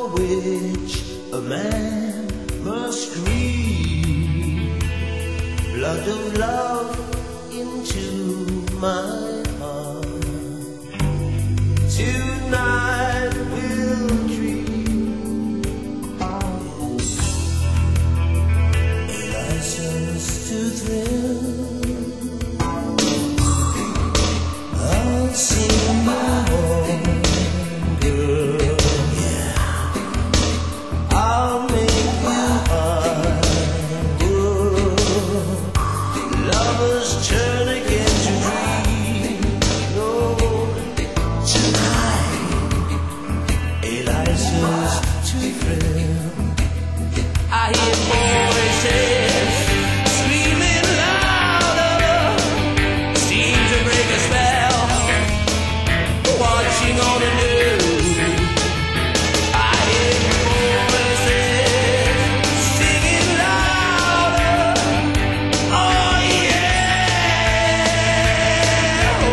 which a man must grieve. Blood of love into my heart. Tonight we'll dream. A license to thrill. I'll sing you home, girl. Yeah. I'll make you high. Lovers turn again to dream. No, tonight a license to thrill. I hear voices screaming louder, seem to break a spell. Watching on the news, I hear voices singing louder. Oh yeah, oh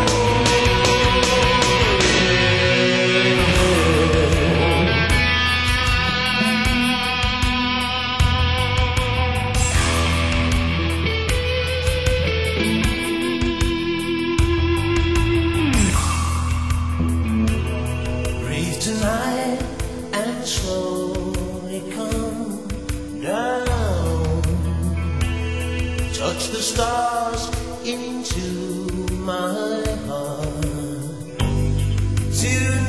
breathe tonight and slowly come down. Touch the stars into my heart. Tonight